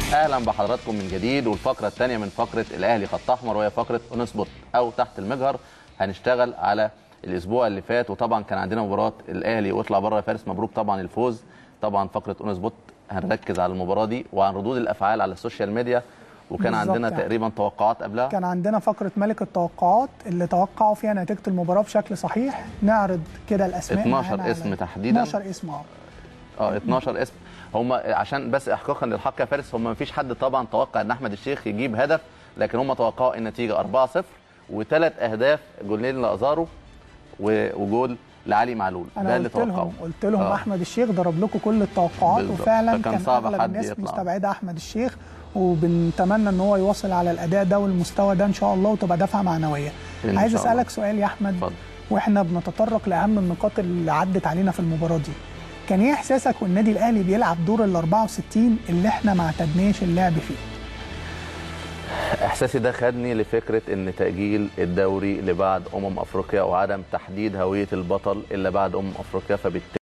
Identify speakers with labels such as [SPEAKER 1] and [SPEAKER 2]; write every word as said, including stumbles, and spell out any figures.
[SPEAKER 1] اهلا بحضراتكم من جديد، والفقره الثانيه من فقره الاهلي خط احمر وهي فقره نظبط او تحت المجهر. هنشتغل على الاسبوع اللي فات، وطبعا كان عندنا مباراه الاهلي واطلع بره يا فارس، مبروك طبعا الفوز. طبعا فقره نظبط هنركز على المباراه دي وعن ردود الافعال على السوشيال ميديا، وكان عندنا يعني تقريبا توقعات قبلها.
[SPEAKER 2] كان عندنا فقره ملك التوقعات اللي توقعوا فيها نتيجه المباراه بشكل صحيح. نعرض كده الاسماء،
[SPEAKER 1] اتناشر اسم تحديدا،
[SPEAKER 2] اتناشر اسم اه
[SPEAKER 1] اه اتناشر اسم. هم عشان بس احقاقا للحق يا فارس، هم ما فيش حد طبعا توقع ان احمد الشيخ يجيب هدف، لكن هم توقعوا النتيجه أربعة صفر وثلاث اهداف، جولين لازارو وجول لعلي معلول.
[SPEAKER 2] انا قلت لهم قلت لهم آه. احمد الشيخ ضرب لكم كل التوقعات بالضبط. وفعلا كان صعب اغلب الناس يطلع. مستبعده احمد الشيخ، وبنتمنى ان هو يواصل على الاداء ده والمستوى ده ان شاء الله، وتبقى دفعه معنويه. عايز اسالك سؤال يا احمد، فضل. واحنا بنتطرق لاهم النقاط اللي عدت علينا في المباراه دي، كان ايه احساسك والنادي الاهلي بيلعب دور ال أربعة وستين اللي احنا ما اعتدناش اللعب فيه؟
[SPEAKER 1] احساسي ده خدني لفكره ان تاجيل الدوري لبعد امم افريقيا وعدم تحديد هويه البطل الا بعد امم افريقيا، فبالتالي